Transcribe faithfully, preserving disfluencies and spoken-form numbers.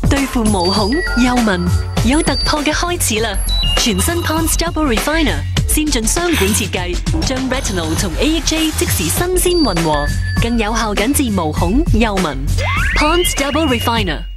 對付毛孔、幼紋有突破嘅開始啦！全新 Pond's Double Refiner 先進雙管設計，將 retinol 同 A H A 即時新鮮混和，更有效緊致毛孔、幼紋。Pond's Double Refiner。